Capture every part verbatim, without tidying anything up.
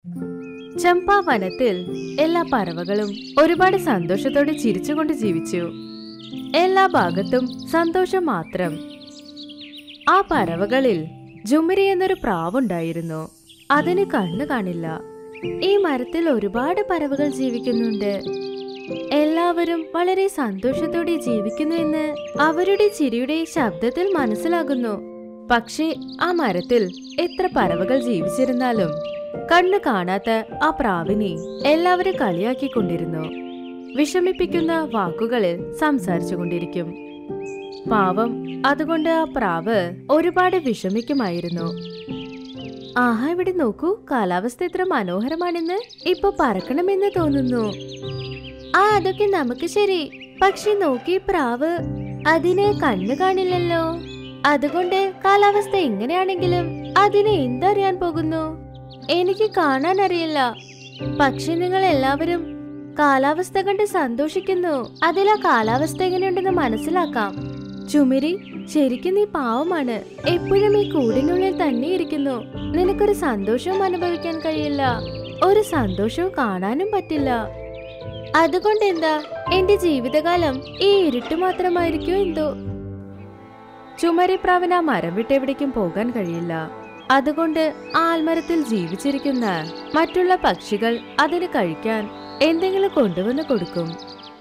ചമ്പാവനത്തിൽ എല്ലാ പറവകളും ഒരുപാട് സന്തോഷത്തോടെ ചിരിച്ചുകൊണ്ട് ജീവിച്ചു. എല്ലാ ഭാഗത്തും സന്തോഷം മാത്രം. ആ പറവകളിൽ ജുമരി എന്നൊരു പ്രാവുണ്ടായിരുന്നു. അതിന് കണ്ണു കാണില്ല. ഈ മരത്തിൽ ഒരുപാട് പറവകൾ ജീവിക്കുന്നുണ്ട്. എല്ലാവരും വളരെ സന്തോഷത്തോടെ ജീവിക്കുന്നു എന്ന് അവരുടെ ചിരിയുടെ ശബ്ദത്തിൽ മനസ്സിലാകുന്നു. പക്ഷേ ആ മരത്തിൽ എത്ര പറവകൾ ജീവിച്ചിരുന്നാലും കണ്ണു കാണാത്ത ആ പ്രാവിനെ എല്ലാവരും കളിയാക്കിക്കൊണ്ടിരുന്നു. വിഷമിപ്പിക്കുന്ന വാക്കുകളിൽ സംസാരിച്ചു കൊണ്ടിരിക്കും. പാവം, അതുകൊണ്ട് ആ പ്രാവ് ഒരുപാട് വിഷമിക്കുമായിരുന്നു. ആഹാ, ഇവിടെ നോക്കൂ, കാലാവസ്ഥ എത്ര മനോഹരമാണെന്ന്. ഇപ്പൊ പറക്കണമെന്ന് തോന്നുന്നു. ആ, അതൊക്കെ നമുക്ക് ശരി. പക്ഷെ നോക്കി, പ്രാവ് അതിന് കണ്ണു കാണില്ലല്ലോ. അതുകൊണ്ട് കാലാവസ്ഥ എങ്ങനെയാണെങ്കിലും അതിനെ എന്തറിയാൻ പോകുന്നു? എനിക്ക് കാണാൻ അറിയില്ല. പക്ഷെ നിങ്ങൾ എല്ലാവരും കാലാവസ്ഥ കണ്ട് സന്തോഷിക്കുന്നു. അതിൽ ആ കാലാവസ്ഥ എങ്ങനെയുണ്ടെന്ന് മനസ്സിലാക്കാം. ചുമരി, ശരിക്കും നീ പാവമാണ്. എപ്പോഴും ഈ കൂടിനുള്ളിൽ തന്നെ ഇരിക്കുന്നു. നിനക്കൊരു സന്തോഷവും അനുഭവിക്കാൻ കഴിയില്ല. ഒരു സന്തോഷവും കാണാനും പറ്റില്ല. അതുകൊണ്ട് എന്താ, എന്റെ ജീവിതകാലം ഈ ഇരുട്ട് മാത്രമായിരിക്കും എന്തോ. ചുമരിപ്രാവിന് ആ മരം വിട്ടെവിടേക്കും പോകാൻ കഴിയില്ല. അതുകൊണ്ട് ആൽമരത്തിൽ ജീവിച്ചിരിക്കുന്ന മറ്റുള്ള പക്ഷികൾ അതിന് കഴിക്കാൻ എന്തെങ്കിലും കൊണ്ടുവന്ന് കൊടുക്കും.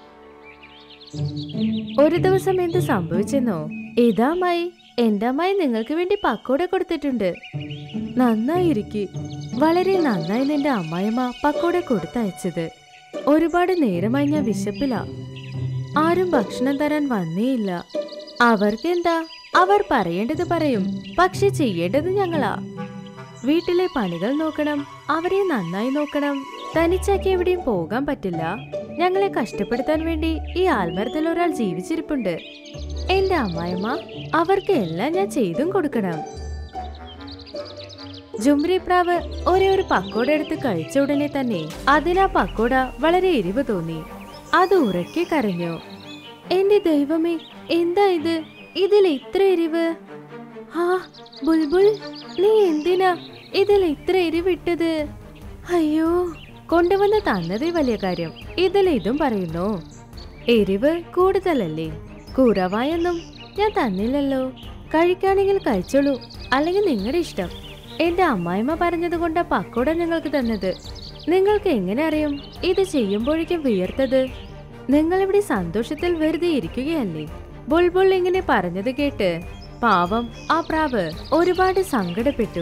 ഒരു ദിവസം എന്ത് സംഭവിച്ചെന്നോ? ഇതാ അമ്മായി, എന്റെ അമ്മായി നിങ്ങൾക്ക് വേണ്ടി പക്കോട കൊടുത്തിട്ടുണ്ട്. നന്നായിരിക്കെ. വളരെ നന്നായി നിന്റെ അമ്മായിമ്മ പക്കോട കൊടുത്തയച്ചത്. ഒരുപാട് നേരമായി ഞാൻ വിശപ്പില്ല. ആരും ഭക്ഷണം തരാൻ വന്നേയില്ല. അവർക്കെന്താ, അവർ പറയേണ്ടത് പറയും. പക്ഷെ ചെയ്യേണ്ടത് ഞങ്ങളാ. വീട്ടിലെ പണികൾ നോക്കണം, അവരെ നന്നായി നോക്കണം. തനിച്ചാക്കി എവിടെയും പോകാൻ പറ്റില്ല. ഞങ്ങളെ കഷ്ടപ്പെടുത്താൻ വേണ്ടി ഈ ആൽമരത്തിൽ ഒരാൾ ജീവിച്ചിരിപ്പുണ്ട്. എന്റെ അമ്മായിമ്മ, അവർക്ക് എല്ലാം ഞാൻ ചെയ്തും കൊടുക്കണം. ജുംരി പ്രാവ് ഒരേ ഒരു പക്കോട എടുത്ത് കഴിച്ച ഉടനെ തന്നെ അതിനാ പക്കോട വളരെ എരിവ് തോന്നി. അത് ഉറക്കെ കരഞ്ഞു. എന്റെ ദൈവമേ, എന്താ ഇത്? ഇതിൽ ഇത്ര എരിവ്? ആ ബുൾബുൾ, നീ എന്തിനാ ഇതിൽ ഇത്ര എരിവിട്ടത്? അയ്യോ, കൊണ്ടുവന്ന് തന്നതേ വലിയ കാര്യം. ഇതിൽ ഇതും പറയുന്നു. എരിവ് കൂടുതലല്ലേ? കുറവായൊന്നും ഞാൻ തന്നില്ലല്ലോ. കഴിക്കാണെങ്കിൽ കഴിച്ചോളൂ, അല്ലെങ്കിൽ നിങ്ങളുടെ ഇഷ്ടം. എന്റെ അമ്മായിമ്മ പറഞ്ഞത് കൊണ്ടാ പക്കോട നിങ്ങൾക്ക് തന്നത്. നിങ്ങൾക്ക് എങ്ങനെ അറിയും ഇത് ചെയ്യുമ്പോഴേക്കും വിയർത്തത്? നിങ്ങൾ ഇവിടെ സന്തോഷത്തിൽ വെറുതെ ഇരിക്കുകയല്ലേ? ബുൾബുൾ ഇങ്ങനെ പറഞ്ഞത് കേട്ട് പാവം ആ പ്രാവ് ഒരുപാട് സങ്കടപ്പെട്ടു.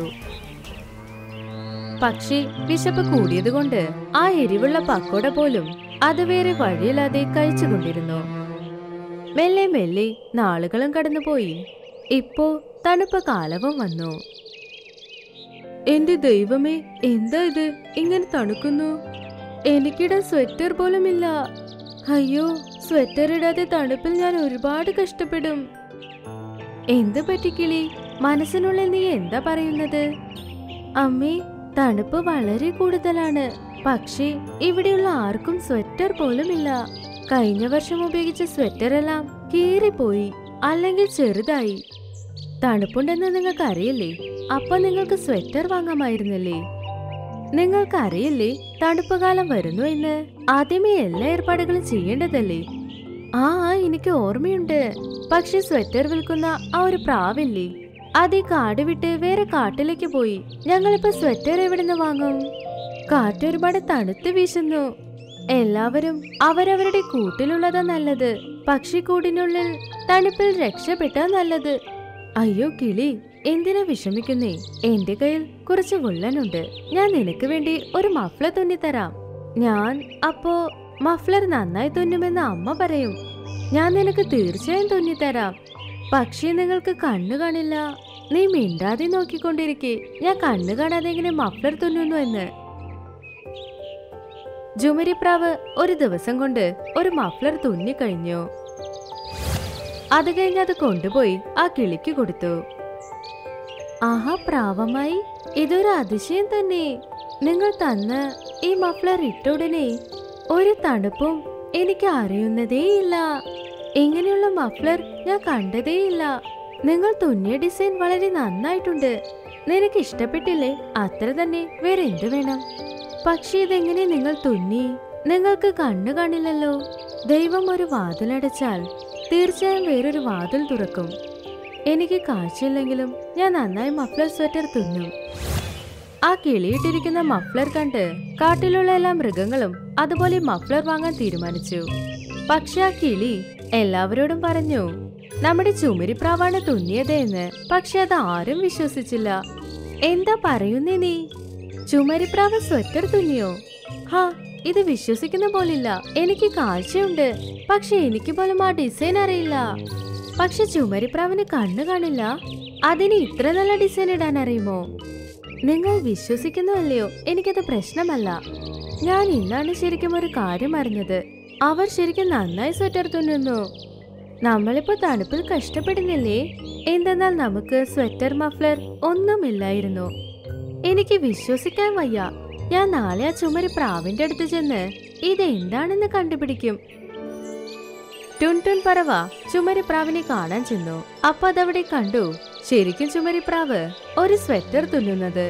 പക്ഷേ വിശപ്പ് കൂടിയത് കൊണ്ട് ആ എരിവുള്ള പക്കോട പോലും അത് വേറെ വഴിയില്ലാതെ കഴിച്ചുകൊണ്ടിരുന്നു. മെല്ലെ മെല്ലെ നാളുകളും കടന്നുപോയി. ഇപ്പോ തണുപ്പ് കാലവും വന്നു. എന്റെ ദൈവമേ, എന്താ ഇത് ഇങ്ങനെ തണുക്കുന്നു? എനിക്കിടാൻ സ്വെറ്റർ പോലും ഇല്ല. അയ്യോ, സ്വെറ്റർ ഇടാതെ തണുപ്പിൽ ഞാൻ ഒരുപാട് കഷ്ടപ്പെടും. എന്ത് പറ്റി കിളി? മനസ്സിനുള്ളിൽ നീ എന്താ പറയുന്നത്? അമ്മേ, തണുപ്പ് വളരെ കൂടുതലാണ്. പക്ഷേ ഇവിടെയുള്ള ആർക്കും സ്വെറ്റർ പോലും ഇല്ല. കഴിഞ്ഞ വർഷം ഉപയോഗിച്ച സ്വെറ്റർ എല്ലാം കീറിപ്പോയി, അല്ലെങ്കിൽ ചെറുതായി. തണുപ്പുണ്ടെന്ന് നിങ്ങൾക്ക് അറിയില്ലേ? അപ്പൊ നിങ്ങൾക്ക് സ്വെറ്റർ വാങ്ങാമായിരുന്നില്ലേ? നിങ്ങൾക്കറിയില്ലേ തണുപ്പ് കാലം വരുന്നു എന്ന്? ആദ്യമേ എല്ലാ ഏർപ്പാടുകളും ചെയ്യേണ്ടതല്ലേ? ആ എനിക്ക് ഓർമ്മയുണ്ട്. പക്ഷെ സ്വെറ്റർ വിൽക്കുന്ന ആ ഒരു പ്രാവില്ലേ, അത് ഈ കാട് വിട്ട് വേറെ കാട്ടിലേക്ക് പോയി. ഞങ്ങളിപ്പോ സ്വെറ്റർ എവിടുന്ന് വാങ്ങും? കാറ്റ് ഒരുപാട് തണുത്ത് വീശുന്നു. എല്ലാവരും അവരവരുടെ കൂട്ടിലുള്ളതാ നല്ലത്. പക്ഷിക്കൂടിനുള്ളിൽ തണുപ്പിൽ രക്ഷപ്പെട്ടാ നല്ലത്. അയ്യോ കിളി, എന്തിനാ വിഷമിക്കുന്നേ? എന്റെ കയ്യിൽ കുറച്ച് വുള്ളനുണ്ട്. ഞാൻ നിനക്ക് വേണ്ടി ഒരു മഫ്ലർ തുന്നിത്തരാം. ഞാൻ അപ്പോ മഫ്ലർ നന്നായി തുന്നുമെന്ന് അമ്മ പറയും. ഞാൻ നിനക്ക് തീർച്ചയായും തുന്നിത്തരാം. പക്ഷേ നിങ്ങൾക്ക് കണ്ണു കാണില്ല. നീ മിണ്ടാതെ നോക്കിക്കൊണ്ടിരിക്കെ. ഞാൻ കണ്ണു കാണാതെ എങ്ങനെ മഫ്ലർ തുന്നുന്നു എന്ന്. ജുമരിപ്രാവ് ഒരു ദിവസം കൊണ്ട് ഒരു മഫ്ലർ തുന്നിക്കഴിഞ്ഞു. അത് കഴിഞ്ഞ് അത് കൊണ്ടുപോയി ആ കിളിക്ക് കൊടുത്തു. ആഹാ പ്രാവമായി, ഇതൊരു അതിശയം തന്നെ. നിങ്ങൾ തന്ന ഈ മഫ്ലർ ഇട്ട ഉടനെ ഒരു തണുപ്പും എനിക്ക് അറിയുന്നതേയില്ല. ഇങ്ങനെയുള്ള മഫ്ലർ ഞാൻ കണ്ടതേയില്ല. നിങ്ങൾ തുന്നിയ ഡിസൈൻ വളരെ നന്നായിട്ടുണ്ട്. നിനക്ക് ഇഷ്ടപ്പെട്ടില്ലേ? അത്ര തന്നെ, വേറെ എന്ത് വേണം? പക്ഷേ ഇതെങ്ങനെ നിങ്ങൾ തുന്നി? നിങ്ങൾക്ക് കണ്ണു കാണില്ലല്ലോ. ദൈവം ഒരു വാതിലടച്ചാൽ തീർച്ചയായും വേറൊരു വാതിൽ തുറക്കും. എനിക്ക് കാഴ്ചയില്ലെങ്കിലും ഞാൻ നന്നായി മഫ്ലർ സ്വെറ്റർ തുന്നും. ആ കിളിയിട്ടിരിക്കുന്ന മഫ്ലർ കണ്ട് കാട്ടിലുള്ള എല്ലാ മൃഗങ്ങളും അതുപോലെ മഫ്ലർ വാങ്ങാൻ തീരുമാനിച്ചു. പക്ഷെ ആ കിളി എല്ലാവരോടും പറഞ്ഞു, നമ്മുടെ ചുമരിപ്രാവാണ് തുന്നിയത് എന്ന്. പക്ഷെ അത് ആരും വിശ്വസിച്ചില്ല. എന്താ പറയുന്നേ നീ? ചുമരിപ്രാവ് സ്വെറ്റർ തുന്നിയോ? ഹാ, ഇത് വിശ്വസിക്കുന്ന പോലില്ല. എനിക്ക് കാഴ്ചയുണ്ട്, പക്ഷെ എനിക്ക് പോലും ആ ഡിസൈൻ അറിയില്ല. പക്ഷെ ചുമരിപ്രാവിന് കണ്ണു കാണില്ല, അതിന് ഇത്ര നല്ല ഡിസൈൻ ഇടാൻ അറിയുമോ? നിങ്ങൾ വിശ്വസിക്കുന്നുവല്ലയോ? എനിക്കത് പ്രശ്നമല്ല. ഞാൻ ഇന്നാണ് ശരിക്കും ഒരു കാര്യം അറിഞ്ഞത്. അവർ ശരിക്കും നന്നായി സ്വെറ്റർ തുന്നുന്നു. നമ്മളിപ്പോ തണുപ്പിൽ കഷ്ടപ്പെടുന്നില്ലേ? എന്തെന്നാൽ നമുക്ക് സ്വെറ്റർ മഫ്ലർ ഒന്നുമില്ലായിരുന്നു. എനിക്ക് വിശ്വസിക്കാൻ വയ്യ. ഞാൻ നാളെ ആ ചുമരി പ്രാവിന്റെ അടുത്ത് ചെന്ന് ഇതെന്താണെന്ന് കണ്ടുപിടിക്കും. ടുൻടുൻ പറവ ചുമരിപ്രാവിനെ കാണാൻ ചെന്നു. അപ്പൊ അതവിടെ കണ്ടു. ശരിക്കും ചുമരിപ്രാവ് ഒരു സ്വെറ്റർ തുന്നുന്നത്.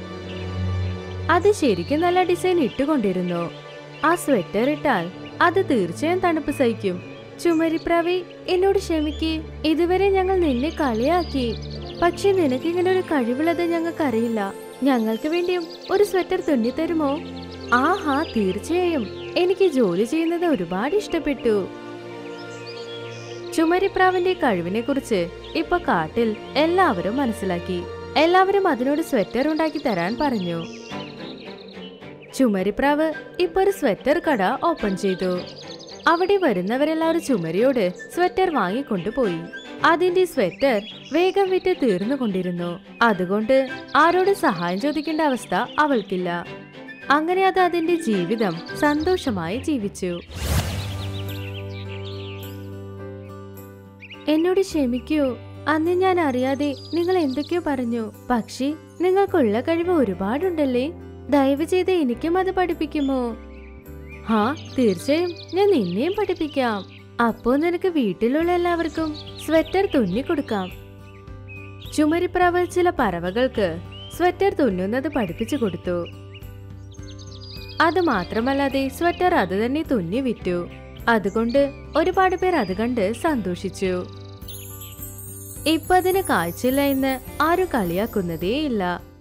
അത് ശരിക്കും നല്ല ഡിസൈൻ ഇട്ടുകൊണ്ടിരുന്നു. ആ സ്വെറ്റർ ഇട്ടാൽ അത് തീർച്ചയായും തണുപ്പ് സഹിക്കും. ചുമരിപ്രാവേ, എന്നോട് ക്ഷമിക്ക്. ഇതുവരെ ഞങ്ങൾ നിന്നെ കളിയാക്കി. പക്ഷെ നിനക്ക് ഇങ്ങനെ ഒരു കഴിവുള്ളത് ഞങ്ങൾക്കറിയില്ല. ഞങ്ങൾക്ക് വേണ്ടിയും ഒരു സ്വെറ്റർ തുന്നിത്തരുമോ? ആഹാ, തീർച്ചയായും. എനിക്ക് ജോലി ചെയ്യുന്നത് ഒരുപാട് ഇഷ്ടപ്പെട്ടു. ചുമരിപ്രാവിന്റെ കഴിവിനെ കുറിച്ച് ഇപ്പൊ കാട്ടിൽ എല്ലാവരും മനസ്സിലാക്കി. എല്ലാവരും അതിനോട് സ്വെറ്റർ ഉണ്ടാക്കി തരാൻ പറഞ്ഞു. ചുമരിപ്രാവ് ഇപ്പൊ ഒരു സ്വെറ്റർ കട ഓപ്പൺ ചെയ്തു. അവിടെ വരുന്നവരെല്ലാവരും ചുമരിയോട് സ്വെറ്റർ വാങ്ങിക്കൊണ്ടുപോയി. അതിന്റെ സ്വെറ്റർ വേഗം വിറ്റ് തീർന്നുകൊണ്ടിരുന്നു. അതുകൊണ്ട് ആരോട് സഹായം ചോദിക്കേണ്ട അവസ്ഥ അവൾക്കില്ല. അങ്ങനെ അത് അതിന്റെ ജീവിതം സന്തോഷമായി ജീവിച്ചു. എന്നോട് ക്ഷമിക്കൂ. അന്ന് ഞാൻ അറിയാതെ നിങ്ങൾ എന്തൊക്കെയോ പറഞ്ഞു. പക്ഷേ നിങ്ങൾക്കുള്ള കഴിവ് ഒരുപാടുണ്ടല്ലേ. ദയവ് ചെയ്ത് എനിക്കും അത് പഠിപ്പിക്കുമോ? ഹാ, തീർച്ചയായും ഞാൻ നിന്നെയും പഠിപ്പിക്കാം. അപ്പോ നിനക്ക് വീട്ടിലുള്ള എല്ലാവർക്കും സ്വെറ്റർ തുന്നിക്കൊടുക്കാം. ചുമരിപ്രാവ് ചില പറവകൾക്ക് സ്വെറ്റർ തുന്നുന്നത് പഠിപ്പിച്ചു കൊടുത്തു. അത് മാത്രമല്ലാതെ സ്വെറ്റർ അത് തന്നെ തുന്നി വിറ്റു. അതുകൊണ്ട് ഒരുപാട് പേർ അത് കണ്ട് സന്തോഷിച്ചു. ഇപ്പൊ അതിന് കാഴ്ചയില്ല എന്ന് ആരും കളിയാക്കുന്നതേയില്ല.